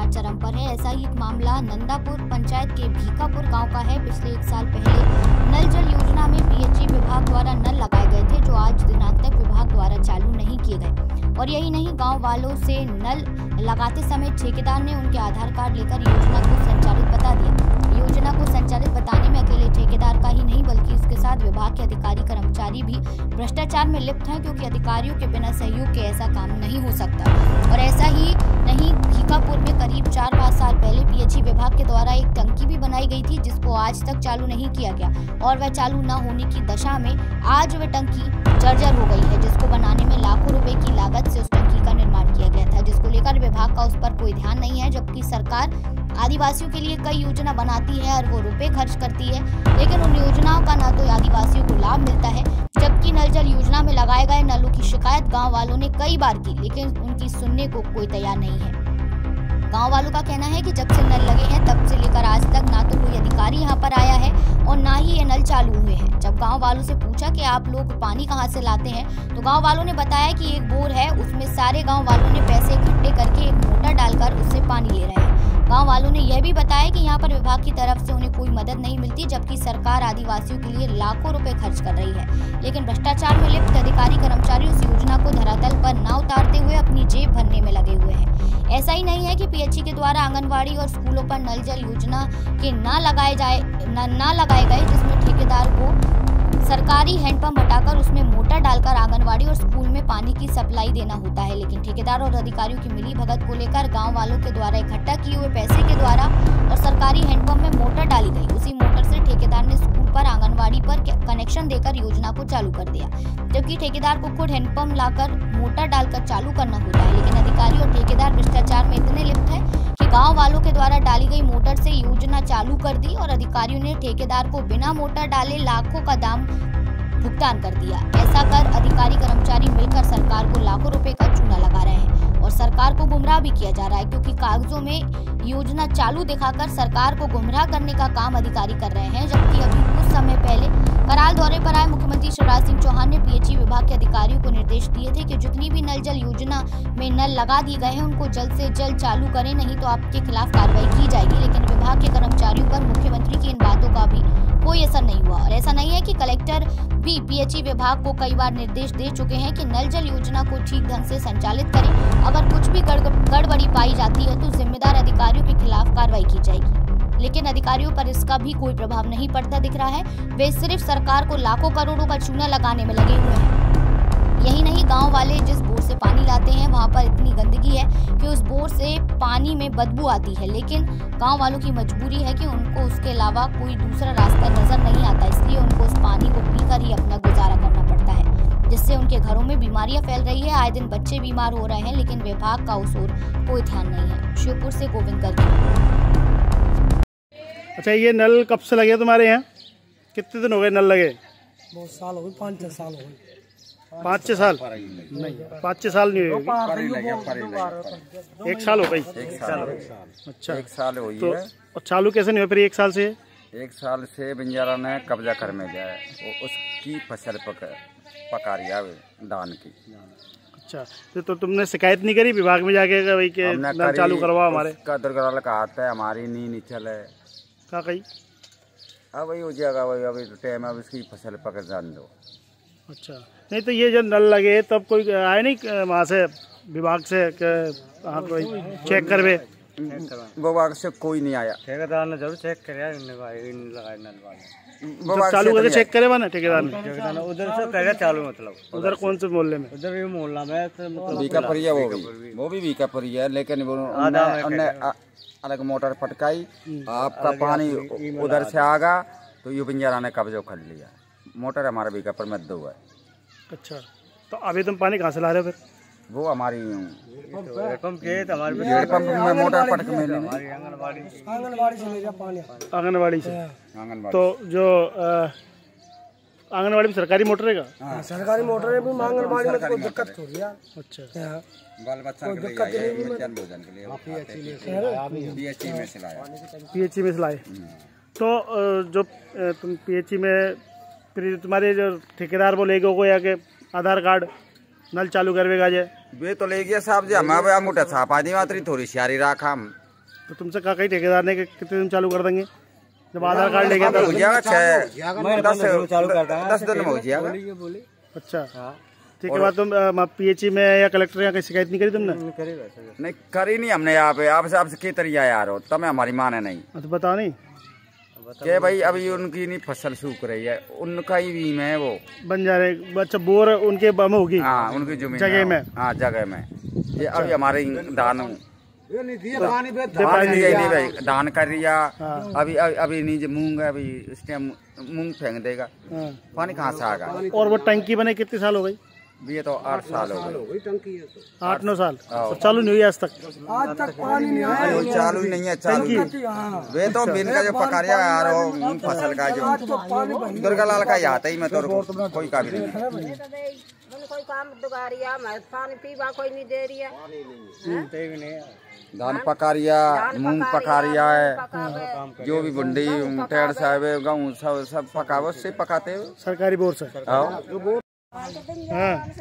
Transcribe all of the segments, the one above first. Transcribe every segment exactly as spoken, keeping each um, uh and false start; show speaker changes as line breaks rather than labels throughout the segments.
विवाद चरम पर है। ऐसा ही एक मामला नंदापुर पंचायत के भीकापुर गांव का है। पिछले एक साल पहले नल जल योजना में पीएचई विभाग द्वारा नल लगाए गए थे, जो आज दिनांक तक विभाग द्वारा चालू नहीं किए गए। और यही नहीं, गांव वालों से नल लगाते समय ठेकेदार ने उनके आधार कार्ड लेकर योजना को संचालित बता दिया। योजना को संचालित बताने में अकेले ठेकेदार का ही नहीं बल्कि उसके साथ विभाग के अधिकारी कर्मचारी भी भ्रष्टाचार में लिप्त हैं, क्योंकि अधिकारियों के बिना सहयोग के ऐसा काम नहीं हो सकता। और ऐसा ही नहीं, भीकापुर में करीब चार पाँच साल पहले पीएचई विभाग के द्वारा एक टंकी भी बनाई गई थी, जिसको आज तक चालू नहीं किया गया। और वह चालू न होने की दशा में आज वह टंकी जर्जर हो गई है, जिसको बनाने में लाखों रुपए की लागत से उस टंकी का निर्माण किया गया था, जिसको लेकर विभाग का उस पर कोई ध्यान नहीं है। जबकि सरकार आदिवासियों के लिए कई योजना बनाती है और वो रुपए खर्च करती है, लेकिन उन योजनाओं का ना तो आदिवासियों को लाभ मिलता है। जबकि नल जल योजना में लगाए गए नलों की शिकायत गांव वालों ने कई बार की, लेकिन उनकी सुनने को कोई तैयार नहीं है। गांव वालों का कहना है कि जब से नल लगे हैं तब से लेकर आज तक ना तो कोई अधिकारी यहां पर आया है और ना ही ये नल चालू हुए हैं। जब गांव वालों से पूछा कि आप लोग पानी कहां से लाते हैं, तो गांव वालों ने बताया कि एक बोर है, उसमें सारे गांव वालों ने पैसे इकट्ठे करके एक मोटर डालकर उससे पानी ले रहे हैं। गांव वालों ने यह भी बताया कि यहां पर विभाग की तरफ से उन्हें कोई मदद नहीं मिलती, जबकि सरकार आदिवासियों के लिए लाखों रुपए खर्च कर रही है। लेकिन भ्रष्टाचार में लिप्त अधिकारी कर्मचारी उस योजना को धरातल पर न उतारते हुए अपनी जेब भरने में लगे हुए हैं। ऐसा ही नहीं है कि पीएचई के द्वारा आंगनबाड़ी और स्कूलों पर नल जल योजना के न लगाए जाए न, न लगाए गए, जिसमें ठेकेदार को सरकारी हैंडपंप हटाकर उसमें मोटर डालकर आंगनवाड़ी और स्कूल में पानी की सप्लाई देना होता है। लेकिन ठेकेदार और अधिकारियों की मिली भगत को लेकर गांव वालों के द्वारा इकट्ठा किए हुए पैसे के द्वारा और सरकारी हैंडपंप में मोटर डाली गई। उसी मोटर से ठेकेदार ने स्कूल पर आंगनवाड़ी पर कनेक्शन देकर योजना को चालू कर दिया, जबकि ठेकेदार को खुद हैंडपंप लाकर मोटर डालकर चालू करना होता है। लेकिन अधिकारी और ठेकेदार भ्रष्टाचार में इतने लिप्त है कि गाँव वालों के द्वारा डाली गई मोटर से योजना चालू कर दी और अधिकारियों ने ठेकेदार को बिना मोटर डाले लाखों का दाम भुगतान कर दिया। ऐसा कर अधिकारी कर्मचारी मिलकर सरकार को लाखों रुपए का चूना लगा रहे हैं और सरकार को गुमराह भी किया जा रहा है, क्योंकि कागजों में योजना चालू दिखाकर सरकार को गुमराह करने का काम अधिकारी कर रहे हैं। जबकि अभी कुछ समय पहले कराल दौरे पर आए मुख्यमंत्री शिवराज सिंह चौहान ने पीएचई विभाग के अधिकारियों को निर्देश दिए थे कि जितनी भी नल जल योजना में नल लगा दिए गए हैं उनको जल्द से जल्द चालू करें, नहीं तो आपके खिलाफ कार्रवाई की जाएगी। लेकिन विभाग के कर्मचारियों पर मुख्यमंत्री की इन बातों का भी कोई असर नहीं हुआ। और ऐसा नहीं है कि कलेक्टर भी पीएचई विभाग को कई बार निर्देश दे चुके हैं कि नल जल योजना को ठीक ढंग से संचालित करें। अगर कुछ भी गड़बड़ी पाई जाती है तो जिम्मेदार अधिकारियों के खिलाफ कार्रवाई की जाएगी, लेकिन अधिकारियों पर इसका भी कोई प्रभाव नहीं पड़ता दिख रहा है। वे सिर्फ सरकार को लाखों करोड़ों का चूना लगाने में लगे हुए हैं। यही नहीं, गांव वाले जिस बोर से पानी लाते हैं वहां पर इतनी गंदगी है कि उस बोर से पानी में बदबू आती है, लेकिन गांव वालों की मजबूरी है कि उनको उसके अलावा कोई दूसरा रास्ता नजर नहीं आता, इसलिए उनको उस पानी को पीकर ही अपना गुजारा करना पड़ता है, जिससे उनके घरों में बीमारियां फैल रही है। आए दिन बच्चे बीमार हो रहे हैं, लेकिन विभाग का उस ओर कोई ध्यान नहीं है। शिवपुर से गोविंद गर्ग।
अच्छा, ये नल कब से लगे तुम्हारे यहाँ? कितने दिन हो गए नल लगे?
बहुत साल हो गए, पाँच छह साल हो गए।
पाँच छह साल नहीं, पाँच छह साल नहीं हुए, एक साल हो गई।
एक साल
अच्छा, एक
साल हुई
तो,
है।
और चालू कैसे नहीं हुआ फिर एक साल से?
एक साल से बंजारा ने कब्जा कर में लिया है, उसकी फसल पक पका रही है धान की।
अच्छा, तो, तो तुमने शिकायत नहीं करी विभाग में जाके भाई के नल चालू करवा हमारे?
का दुर्गराल का हाथ है, हमारी नी नीचल है
क्या कही?
अब वही हो जाएगा, वही अभी टाइम है, उसकी फसल पक जान दो।
अच्छा, नहीं तो ये जब नल लगे तब कोई आए नहीं वहाँ से विभाग से हाँ कोई चेक करवे?
विभाग से कोई नहीं आया।
ठेकेदार ने जरूर चेक कराया, लगाए नल
वाले चालू करके चेक करे ना ठेकेदार ने?
उधर से करेगा चालू, मतलब
उधर कौन से मोहल्ले में?
उधर भी मोहल्ला में
बीकापुरी है, वो भी वो भी बीकापुरी है, लेकिन वो अलग मोटर पटकाई, आपका पानी उधर से आगा तो ये बंजारा ने कब्जा कर लिया। मोटर हमारा बीकापुर में दो है।
अच्छा, तो अभी तुम पानी कहाँ से ला रहे हो फिर?
वो हमारी
पंप के हमारे
पंप में मोटर पटक में
आंगनबाड़ी आंगनबाड़ी से ले जा पानी,
आंगनबाड़ी से। तो जो आंगनबाड़ी में सरकारी मोटर है का?
सरकारी मोटर है, आंगनबाड़ी में कोई दिक्कत हो रही है।
अच्छा,
बाल बच्चा के लिए भोजन के लिए पीएचई में से लाया।
पीएचई में से लाए। तो जो तुम पीएचई में फिर तुम्हारे जो ठेकेदार वो ले गए को या के आधार कार्ड नल चालू करवेगा जे?
वे तो ले गया साहब जी, हम अंगूठा छापा दी मात्री थोड़ी सियारी राख हम
तो तुमसे कहा कहीं ठेकेदार ने कि कितने दिन चालू कर देंगे जब आधार कार्ड ले गया
हो जाएगा छः दस
चालू करता है
दस दिन में हो जाएगा।
अच्छा ठीक है। बात तुम पीएचई में या कलेक्टर यहाँ कहीं शिकायत नहीं करी तुमने?
नहीं करी नहीं हमने यहाँ पे। आपसे आपसे के तरिया यार हो तब हमारी माने नहीं
तो बताओ नहीं
के भाई अभी उनकी नहीं फसल सूख रही है, उनका ही बीम है वो
बन जा रहे। अच्छा बोर उनके में होगी?
हाँ उनकी जमीन
जगह में।
हाँ जगह में। ये अभी हमारे धान
पानी
धान नहीं भाई धान कर रिया अभी अभी नहीं मूंग है अभी इस टाइम मूंग फेंक देगा पानी कहाँ से आएगा।
और वो टंकी बने कितने साल हो गई?
ये तो आठ साल हो गए।
आठ नौ साल तो चालू नहीं हुई आज तक?
आज तक पानी नहीं आया।
चालू नहीं है चालू वे तो बिन का जो पकारिया यार वो फसल का जो दुर्गा लाल का ही आता ही मैं तो कोई का भी नहीं
कोई काम दुगारिया मैं पानी पीवा कोई नहीं दे रही।
धान पका रिया मूंग पका रिया है जो भी बुंडी टेढ़ साहब गेहूँ सब सब पकावे उससे पकाते हो
सरकारी बोर से। हाँ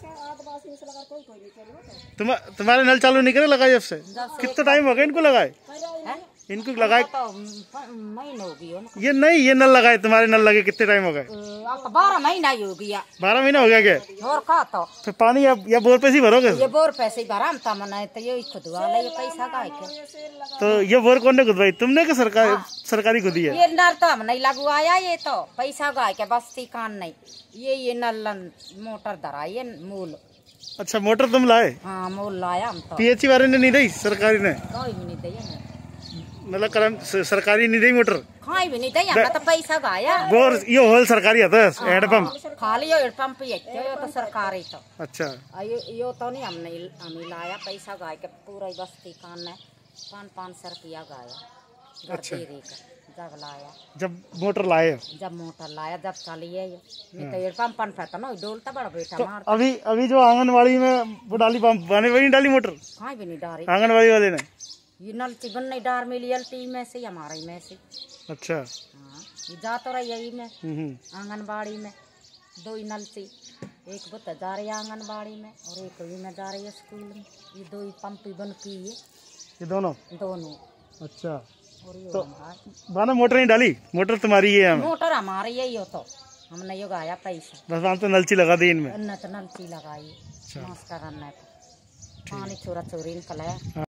तुम तुम्हारे नल चालू नहीं करे लगाए जब से? कितना टाइम हो गया इनको लगाए? इनको लगाए
महीना हो गया।
ये नहीं ये नल लगाए तुम्हारे नल लगे कितने टाइम हो गए?
बारह महीना ही हो गया।
बारह महीना हो गया क्या?
और का तो
फिर पानी अब या बोर पे से भरोगे?
ये बोर पैसे ही भरा हम मना तो ये खुदवा ले ये पैसा का है।
तो ये बोर कौन ने खुदवाई तुमने कि सरकार सरकारी खुदी है?
ये नल तो हम नहीं लगवाया ये तो पैसा गाय के बस्ती कान नहीं ये ये नल मोटर धरा ये मूल।
अच्छा मोटर तुम लाए?
हाँ मूल लाया हम तो।
पीएचई वाले ने नहीं दी सरकारी ने?
कोई भी नहीं दिया
मतलब करम सरकारी नहीं दी मोटर?
खाई भी नहीं दिया हमने तो पैसा गाया।
बोर ये होल सरकारी आता है हैंडपंप?
खाली ये हैंडपंप ही है तो सरकारी तो।
अच्छा
ये यो तो नहीं हमने हमें लाया पैसा गाय के पूरा बस्ती कान ने पाँच पाँच सौ रुपया गाया।
अच्छा
जब लाया
जब मोटर लाए
जब मोटर लाया जब चलिए नहीं तो हैंडपंप पन फैता ना डोलता बड़ा बेटा
तो
मार।
अभी अभी जो आंगनवाड़ी में वो डाली पंप बने वही डाली मोटर?
खाई भी नहीं डारी
आंगनवाड़ी वाले ने?
ये नल चिबन नहीं डार मिली एलटी में से हमारे में से।
अच्छा
हाँ ये जा तो रही यही में आंगनबाड़ी में दो ही नल से एक बुत जा रही है आंगनबाड़ी में और एक ही में जा रही है स्कूल में। ये दो ही पंप ही बन की है
ये दोनों
दोनों।
अच्छा
और ये
तो बाना मोटर नहीं डाली? मोटर तुम्हारी है?
मोटर हमारी यही हो तो हमने यो गाया पैसा
बस वहाँ तो नलची लगा दी इनमें?
न तो नलची लगाई नाश्ता करने पानी छोरा चोरी निकला।